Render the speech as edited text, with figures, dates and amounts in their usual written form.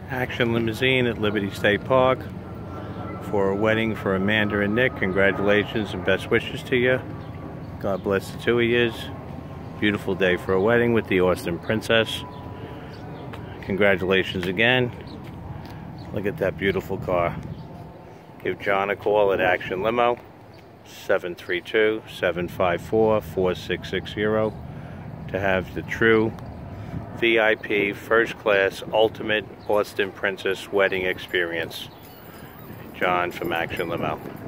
Action Limousine at Liberty State Park for a wedding for Amanda and Nick. Congratulations and best wishes to you. God bless the two of yous. Beautiful day for a wedding with the Austin Princess. Congratulations again. Look at that beautiful car. Give John a call at Action Limo, 732-754-4660 to have the true VIP first class ultimate Austin Princess wedding experience. John from Action Limo.